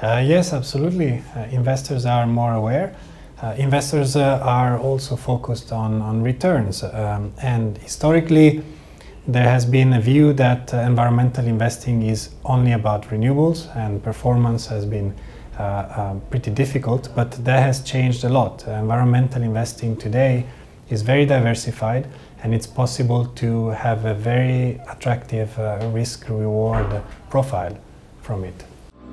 Yes, absolutely. Investors are more aware. Investors are also focused on returns. And historically, there has been a view that environmental investing is only about renewables, and performance has been pretty difficult, but that has changed a lot. Environmental investing today is very diversified, and it's possible to have a very attractive risk-reward profile from it.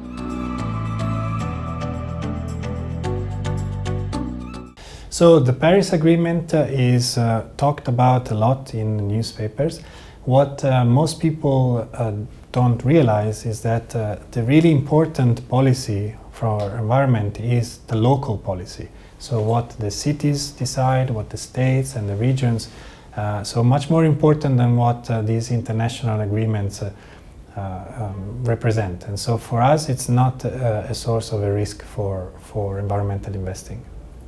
So the Paris Agreement is talked about a lot in the newspapers. What most people don't realize is that the really important policy for our environment is the local policy. So what the cities decide, what the states and the regions, so much more important than what these international agreements represent. And so for us, it's not a source of a risk for environmental investing.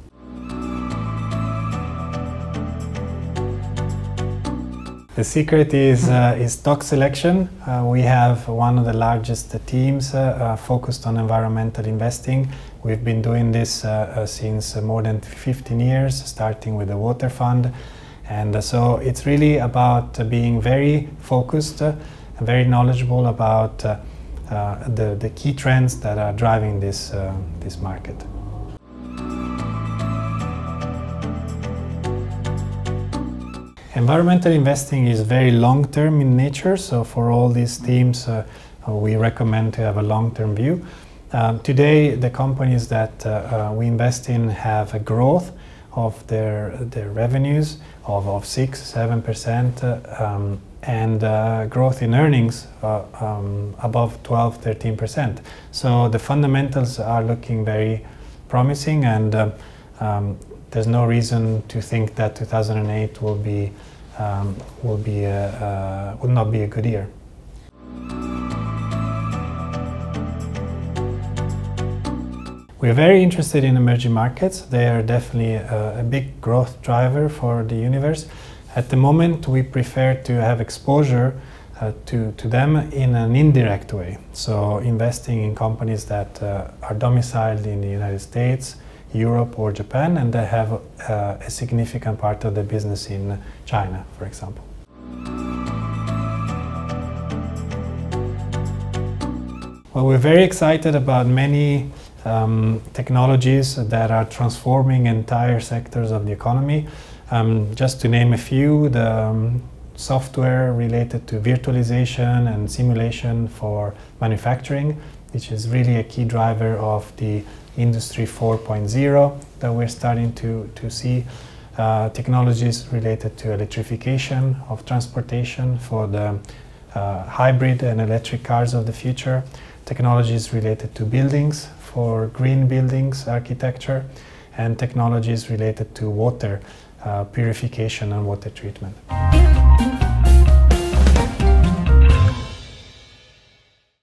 The secret is stock selection. We have one of the largest teams focused on environmental investing. We've been doing this since more than 15 years, starting with the Water Fund. And so it's really about being very focused and very knowledgeable about the key trends that are driving this market. Environmental investing is very long-term in nature, so for all these themes we recommend to have a long-term view. Today the companies that we invest in have a growth of their revenues of 6-7% and growth in earnings above 12-13%. So the fundamentals are looking very promising, and there's no reason to think that 2008 will not be a good year. We're very interested in emerging markets. They are definitely a big growth driver for the universe. At the moment, we prefer to have exposure to them in an indirect way. So investing in companies that are domiciled in the United States, Europe or Japan, and they have a significant part of the business in China, for example. Well, we're very excited about many technologies that are transforming entire sectors of the economy. Just to name a few, the software related to virtualization and simulation for manufacturing, which is really a key driver of the Industry 4.0 that we're starting to see. Technologies related to electrification of transportation for the hybrid and electric cars of the future. Technologies related to buildings for green buildings architecture, and technologies related to water purification and water treatment.